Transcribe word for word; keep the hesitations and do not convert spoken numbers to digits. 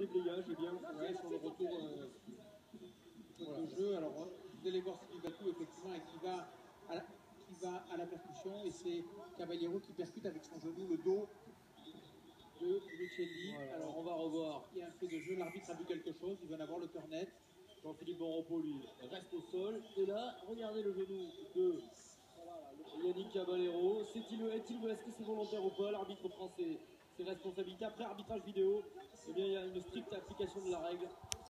déblayage, et bien ouais, sur le retour euh, voilà. de jeu. Alors vous allez voir Sylvie Bakou effectivement et qui va à la, qui va à la percussion, et c'est Caballero qui percute avec son genou le dos de Lucelli. Voilà. Alors on va revoir. Il y a un fait de jeu, l'arbitre a vu quelque chose, il va en avoir le cœur net. Jean-Philippe Bonrepos, lui, reste au sol. Et là, regardez le genou de Yannick Caballero. Est-il est-il est-ce que c'est volontaire ou pas? L'arbitre prend ses, ses responsabilités. Après arbitrage vidéo, eh bien, il y a une stricte application de la règle.